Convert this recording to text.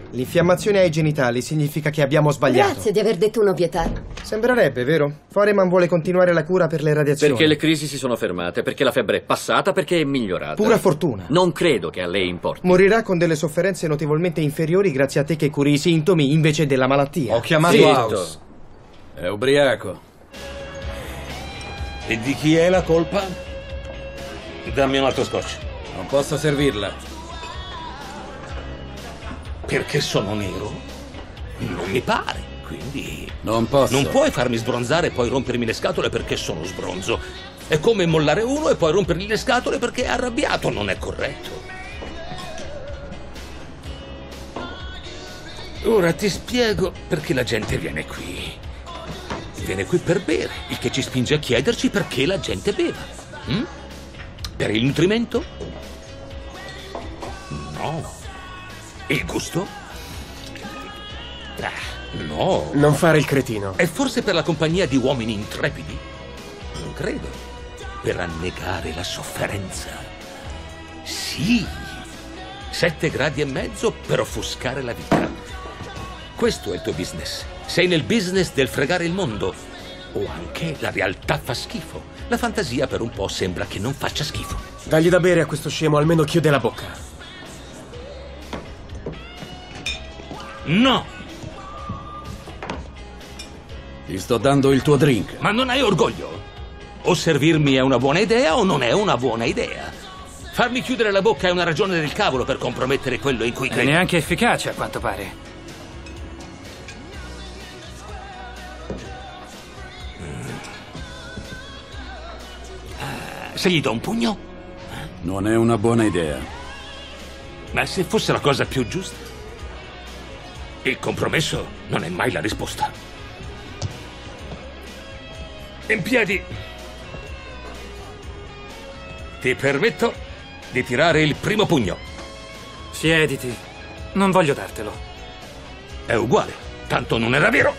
L'infiammazione ai genitali significa che abbiamo sbagliato. Grazie di aver detto un'ovvietà. Sembrerebbe, vero? Foreman vuole continuare la cura per le radiazioni. Perché le crisi si sono fermate, perché la febbre è passata, perché è migliorata. Pura fortuna. Non credo che a lei importi. Morirà con delle sofferenze notevolmente inferiori grazie a te che curi i sintomi invece della malattia. Ho chiamato House. È ubriaco. E di chi è la colpa? Dammi un altro scotch. Non posso servirla. Perché sono nero? Non mi pare, quindi... Non posso. Non puoi farmi sbronzare e poi rompermi le scatole perché sono sbronzo. È come mollare uno e poi rompergli le scatole perché è arrabbiato. Non è corretto. Ora ti spiego perché la gente viene qui. Viene qui per bere, il che ci spinge a chiederci perché la gente beva. Per il nutrimento? No. Il gusto? No. Non fare il cretino. È forse per la compagnia di uomini intrepidi? Non credo. Per annegare la sofferenza. Sì. 7,5 gradi per offuscare la vita. Questo è il tuo business. Sei nel business del fregare il mondo. O anche la realtà fa schifo. La fantasia per un po' sembra che non faccia schifo. Dagli da bere a questo scemo, almeno chiude la bocca. No! Ti sto dando il tuo drink. Ma non hai orgoglio? O servirmi è una buona idea o non è una buona idea. Farmi chiudere la bocca è una ragione del cavolo per compromettere quello in cui È credo. neanche efficace, a quanto pare. Se gli do un pugno? Non è una buona idea. Ma se fosse la cosa più giusta? Il compromesso non è mai la risposta. In piedi. Ti permetto di tirare il primo pugno. Siediti. Non voglio dartelo. È uguale, tanto non era vero.